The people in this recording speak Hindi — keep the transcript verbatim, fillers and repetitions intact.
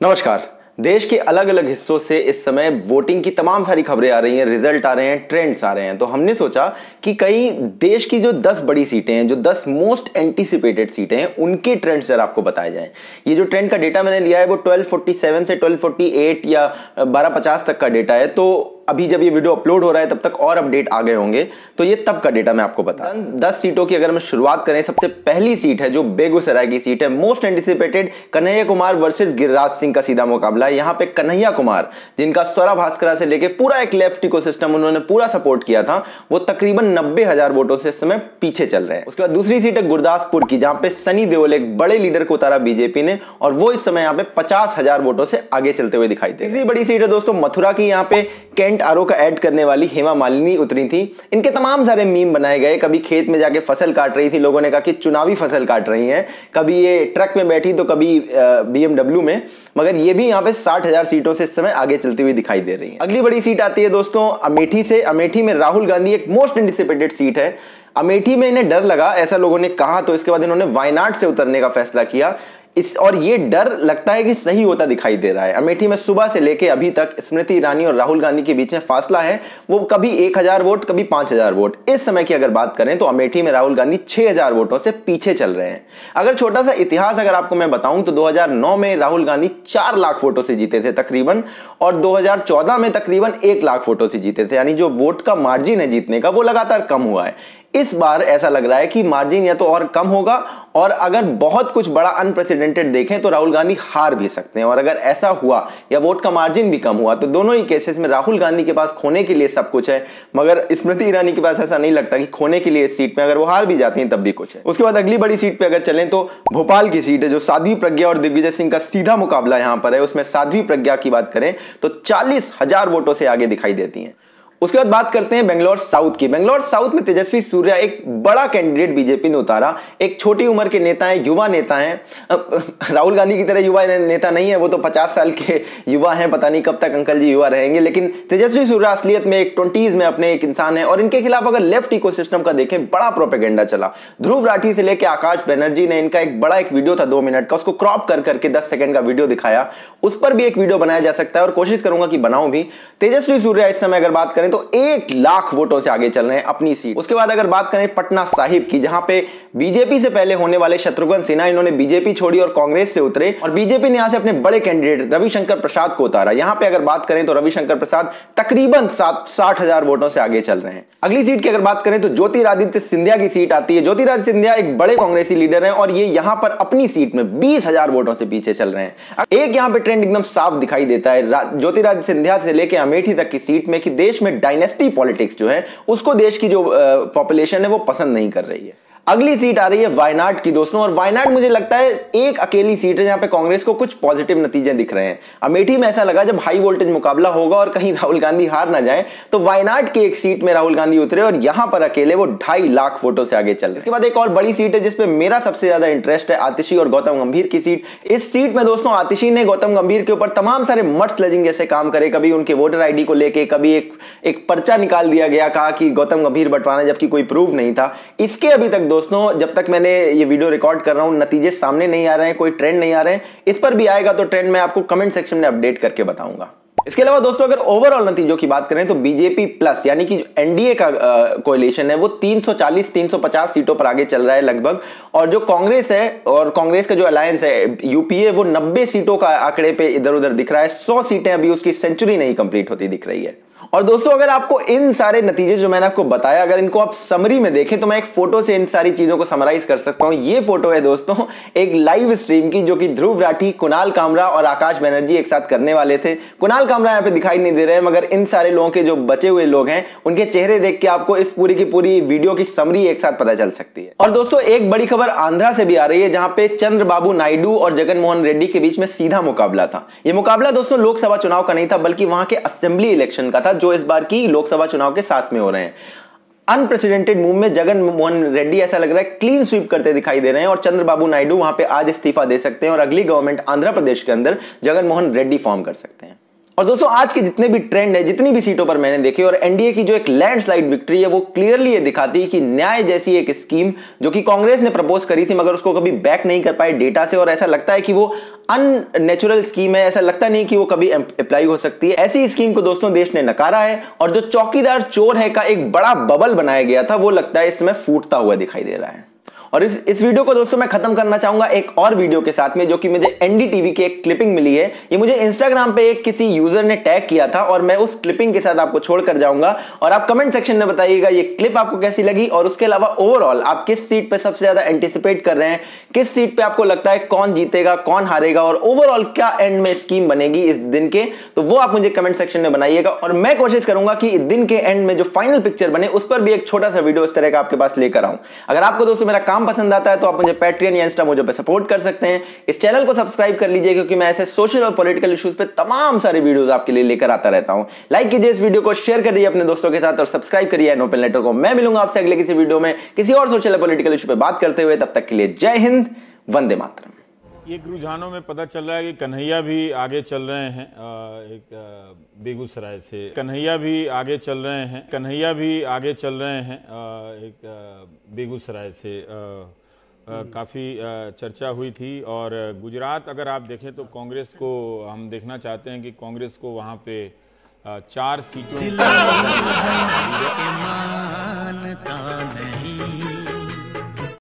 नमस्कार। देश के अलग अलग हिस्सों से इस समय वोटिंग की तमाम सारी खबरें आ रही हैं, रिजल्ट आ रहे हैं, ट्रेंड्स आ रहे हैं। तो हमने सोचा कि कई देश की जो दस बड़ी सीटें हैं, जो दस मोस्ट एंटीसिपेटेड सीटें हैं, उनके ट्रेंड्स जरा आपको बताए जाएं। ये जो ट्रेंड का डेटा मैंने लिया है वो ट्वेल्व फोर्टी सेवन से ट्वेल्व फोर्टी एट या बारह पचास तक का डेटा है। तो अभी जब ये वीडियो अपलोड हो रहा है तब तक और अपडेट आ गए होंगे, तो ये तब का डेटा मैं आपको बता। दस सीटों की अगर हम शुरुआत करें, सबसे पहली सीट है जो बेगूसराय की सीट है, most anticipated Kanhaiya Kumar versus Giriraj Singh का सीधा मुकाबला है। यहाँ पे कन्हैया कुमार, जिनका स्वरा भास्करा से लेके पूरा एक लेफ्ट इकोसिस्टम उन्होंने पूरा सपोर्ट किया था, वो तकरीबन नब्बे हजार वोटों से इस समय पीछे चल रहे हैं। उसके बाद दूसरी सीट है गुरदासपुर की, जहां पे सनी देओल एक बड़े लीडर को उतारा बीजेपी ने, और वो इस समय यहाँ पे पचास हजार वोटों से आगे चलते हुए दिखाई दे। तीसरी बड़ी सीट है दोस्तों मथुरा की, यहाँ पे कैंट आरो का ऐड करने वाली हेमा मालिनी उतरी थी। इनके तमाम सारे मीम बनाए गए, कभी खेत में जाके फसल काट रही थी, लोगों ने कहा कि चुनावी फसल काट रही हैं, कभी ये ट्रक में बैठी तो कभी बीएमडब्ल्यू में, मगर ये भी यहाँ पे साठ हजार सीटों से इस समय आगे चलती हुई दिखाई दे रही है। अगली बड़ी सीट आती है दोस्तों अमेठी से। अमेठी में राहुल गांधी एक मोस्ट एंटिसिपेटेड सीट है। अमेठी में इन्हें डर लगा, ऐसा लोगों ने कहा, तो इसके बाद इन्होंने वायनाड से उतरने का फैसला किया। इस और ये डर लगता है कि सही होता दिखाई दे रहा है। अमेठी में सुबह से लेके अभी तक स्मृति ईरानी और राहुल गांधी के बीच में फासला है, वो कभी एक हजार वोट, कभी पांच हजार वोट। इस समय की अगर बात करें तो अमेठी में राहुल गांधी छह हजार वोटों से पीछे चल रहे हैं। अगर छोटा सा इतिहास अगर आपको मैं बताऊं तो दो हजार नौ में राहुल गांधी चार लाख वोटों से जीते थे तकरीबन, और दो हजार चौदह में तकरीबन एक लाख वोटों से जीते थे। यानी जो वोट का मार्जिन है जीतने का, वो लगातार कम हुआ है। इस बार ऐसा लग रहा है कि मार्जिन या तो और कम होगा, और अगर बहुत कुछ बड़ा अनप्रेसिडेंटेड देखें तो राहुल गांधी हार भी सकते हैं। और अगर ऐसा हुआ या वोट का मार्जिन भी कम हुआ तो दोनों ही केसेस में राहुल गांधी के पास खोने के लिए सब कुछ है, मगर स्मृति ईरानी के पास ऐसा नहीं लगता कि खोने के लिए इस सीट में, अगर वो हार भी जाती हैं तब भी कुछ है। उसके बाद अगली बड़ी सीट पे अगर चलें तो भोपाल की सीट है, जो साध्वी प्रज्ञा और दिग्विजय सिंह का सीधा मुकाबला यहां पर है। उसमें साध्वी प्रज्ञा की बात करें तो चालीस हजार वोटों से आगे दिखाई देती हैं। उसके बाद बात करते हैं बेंगलोर साउथ की। बेंगलोर साउथ में तेजस्वी सूर्या एक बड़ा कैंडिडेट बीजेपी ने उतारा। एक छोटी उम्र के नेता हैं, युवा नेता हैं। राहुल गांधी की तरह युवा नेता नहीं है, वो तो पचास साल के युवा हैं, पता नहीं कब तक अंकल जी युवा रहेंगे। लेकिन तेजस्वी सूर्या असलियत में एक ट्वेंटीज में अपने एक इंसान है, और इनके खिलाफ अगर लेफ्ट इकोसिस्टम का देखें, बड़ा प्रोपेगेंडा चला। ध्रुव राठी से लेकर आकाश बनर्जी ने, इनका एक बड़ा एक वीडियो था दो मिनट का, उसको क्रॉप कर करके दस सेकंड का वीडियो दिखाया। उस पर भी एक वीडियो बनाया जा सकता है, और कोशिश करूंगा कि बनाऊं भी। तेजस्वी सूर्या इस समय अगर बात करें तो एक लाख वोटों से आगे चल रहे हैं अपनी सीट। उसके बाद अगर बात करें पटना साहिब की, जहां पे बीजेपी से पहले होने वाले शत्रुघ्न सिन्हा, इन्होंने बीजेपी छोड़ी और कांग्रेस से उतरे, और बीजेपी ने यहां से अपने बड़े कैंडिडेट रविशंकर प्रसाद को उतारा। यहां पे अगर बात करें तो रविशंकर प्रसाद तकरीबन साठ हजार वोटों से आगे चल रहे हैं। अगली सीट की अगर बात करें तो ज्योतिरादित्य सिंधिया की सीट आती है। ज्योतिरादित्य सिंधिया एक बड़े कांग्रेसी लीडर हैं, और ये यहां पर अपनी सीट में बीस हजार वोटों से पीछे चल रहे हैं। एक यहां पे ट्रेंड एकदम साफ दिखाई देता है ज्योतिरादित्य सिंधिया से लेकर अमेठी तक की सीट में, कि देश में डायनेस्टी पॉलिटिक्स जो है उसको देश की जो पॉपुलेशन है वो पसंद नहीं कर रही है। अगली सीट आ रही है वायनाड की दोस्तों, और वायनाड मुझे लगता है एक अकेली सीट है जहां पे कांग्रेस को कुछ पॉजिटिव नतीजे दिख रहे हैं। अमेठी में ऐसा लगा जब हाई वोल्टेज मुकाबला होगा और कहीं राहुल गांधी हार ना जाए, तो वायनाड की एक सीट में राहुल गांधी उतरे, और यहां पर अकेले वो ढाई लाख वोटों से आगे चल रहे। इसके बाद एक और बड़ी सीट है जिसपे मेरा सबसे ज्यादा इंटरेस्ट है, आतिशी और गौतम गंभीर की सीट। इस सीट में दोस्तों आतिशी ने गौतम गंभीर के ऊपर तमाम सारे मट स्लजिंग जैसे काम करे। कभी उनके वोटर आईडी को लेके, कभी एक एक पर्चा निकाल दिया गया, कहा कि गौतम गंभीर बंटवाना, जबकि कोई प्रूफ नहीं था। इसके अभी तक दोस्तों, जब तक मैंने ये वीडियो रिकॉर्ड कर रहा हूं, नतीजे सामने नहीं आ रहे हैं, कोई ट्रेंड नहीं आ रहे हैं। इस पर भी आएगा तो ट्रेंड मैं आपको कमेंट सेक्शन में अपडेट करके बताऊंगा। इसके अलावा दोस्तों अगर ओवरऑल नतीजों की बात करें तो बीजेपी प्लस यानी कि एनडीए का कोएलिशन है, वो तीन सौ चालीस तीन सौ पचास सीटों पर आगे चल रहा है लगभग, और जो कांग्रेस है और कांग्रेस का जो अलायंस है यूपीए, वो नब्बे सीटों का आंकड़े पे इधर उधर दिख रहा है। सौ सीटें अभी उसकी सेंचुरी नहीं कंप्लीट होती दिख रही है। और दोस्तों अगर आपको इन सारे नतीजे जो मैंने आपको बताया, अगर इनको आप समरी में देखें तो मैं एक फोटो से इन सारी चीजों को समराइज कर सकता हूं। ये फोटो है दोस्तों एक लाइव स्ट्रीम की, जो कि ध्रुव राठी, कुणाल कामरा और आकाश बनर्जी एक साथ करने वाले थे। कुणाल कामरा यहाँ पे दिखाई नहीं दे रहे हैं, मगर इन सारे लोगों के जो बचे हुए लोग हैं उनके चेहरे देख के आपको इस पूरी की पूरी वीडियो की समरी एक साथ पता चल सकती है। और दोस्तों एक बड़ी खबर आंध्रा से भी आ रही है, जहां पे चंद्रबाबू नायडू और जगन मोहन रेड्डी के बीच में सीधा मुकाबला था। यह मुकाबला दोस्तों लोकसभा चुनाव का नहीं था, बल्कि वहां के असेंबली इलेक्शन का था, जो इस बार की लोकसभा चुनाव के साथ में हो रहे हैं। अनप्रेसिडेंटेड मूव में जगन मोहन रेड्डी ऐसा लग रहा है क्लीन स्वीप करते दिखाई दे रहे हैं, और चंद्रबाबू नायडू वहां पे आज इस्तीफा दे सकते हैं, और अगली गवर्नमेंट आंध्र प्रदेश के अंदर जगन मोहन रेड्डी फॉर्म कर सकते हैं। और दोस्तों आज के जितने भी ट्रेंड है, जितनी भी सीटों पर मैंने देखे, और एनडीए की जो एक लैंडस्लाइड विक्ट्री है वो क्लियरली ये दिखाती है कि न्याय जैसी एक स्कीम जो कि कांग्रेस ने प्रपोज करी थी मगर उसको कभी बैक नहीं कर पाए डेटा से, और ऐसा लगता है कि वो अननेचुरल स्कीम है, ऐसा लगता नहीं कि वो कभी अप्लाई हो सकती है। ऐसी स्कीम को दोस्तों देश ने नकारा है और जो चौकीदार चोर है का एक बड़ा बबल बनाया गया था वो लगता है इस समय फूटता हुआ दिखाई दे रहा है। और इस इस वीडियो को दोस्तों मैं खत्म करना चाहूंगा एक और वीडियो के साथ में, जो कि मुझे एनडीटीवी की एक क्लिपिंग मिली है। ये मुझे इंस्टाग्राम पे एक किसी यूजर ने टैग किया था और मैं उस क्लिपिंग के साथ आपको छोड़कर जाऊंगा और आप कमेंट सेक्शन में बताइएगा ये क्लिप आपको कैसी लगी, और उसके अलावा ओवरऑल आप किस सीट पे सबसे ज्यादा एंटिसिपेट कर रहे हैं, किस सीट पे आपको लगता है कौन जीतेगा कौन हारेगा, और ओवरऑल क्या एंड में स्कीम बनेगी इस दिन के, तो वो आप मुझे कमेंट सेक्शन में बनाइएगा। और मैं कोशिश करूंगा कि दिन के एंड में जो फाइनल पिक्चर बने उस पर भी एक छोटा सा वीडियो इस तरह का आपके पास लेकर आऊं। अगर आपको दोस्तों मेरा काम पसंद आता है तो आप मुझे पैट्रियन या इंस्टा मोजो पे सपोर्ट कर सकते हैं। इस चैनल को सब्सक्राइब कर लीजिए क्योंकि मैं ऐसे सोशल और पॉलिटिकल इश्यूज पे तमाम सारे वीडियोस आपके लिए लेकर आता रहता हूं। लाइक कीजिए इस वीडियो को, शेयर कर दीजिए अपने दोस्तों के साथ और सब्सक्राइब करिए नोबेल नेटवर्क को। मैं मिलूंगा आपसे अगले किसी वीडियो में किसी और सोशल और पॉलिटिकल इशू पे बात करते हुए। तब तक के लिए जय हिंद, वंदे मातरम। एक रुझानों में पता चल रहा है कि कन्हैया भी आगे चल रहे हैं, एक बेगूसराय से कन्हैया भी आगे चल रहे हैं कन्हैया भी आगे चल रहे हैं एक बेगूसराय से काफ़ी चर्चा हुई थी। और गुजरात अगर आप देखें तो कांग्रेस को हम देखना चाहते हैं कि कांग्रेस को वहाँ पे चार सीटों